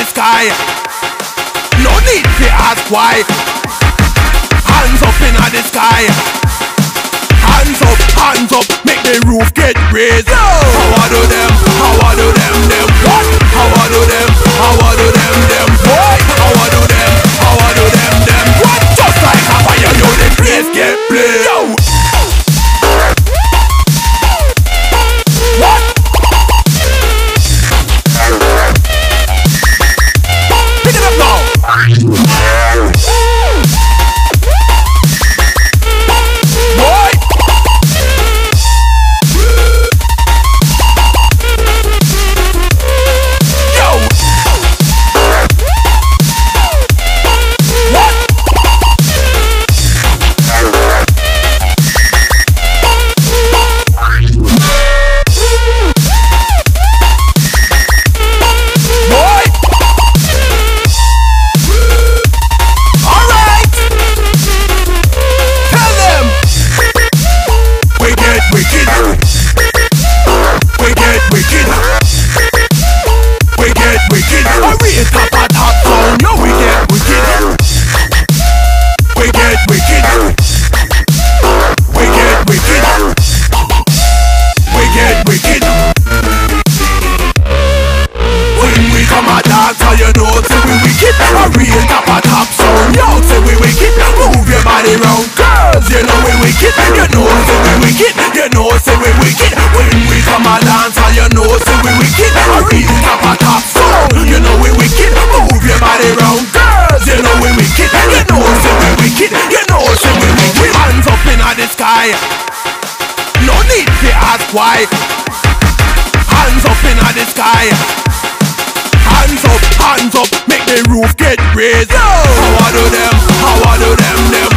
sky. No need to ask why. Hands up in the sky. Hands up, make the roof get raised. How I do them, how I do them what? How I do them, how I do them what? How I do them, how I do them what? Just like how I know the place get played. Yo. What? Pick it up now. You know, say we wicked, a real top sound. Yo, say we wicked, move your body round. Girls, you know we wicked. You know, say we wicked. You know, say we wicked. When we come a dance, you know, say we wicked, a real top sound. You know we wicked, move your body round. Girls, you know we wicked. You know, say we wicked. You know, say we wicked. Hands up in the sky. No need to ask why. Hands up in the sky. Hands up, make the roof get raised. How I do them,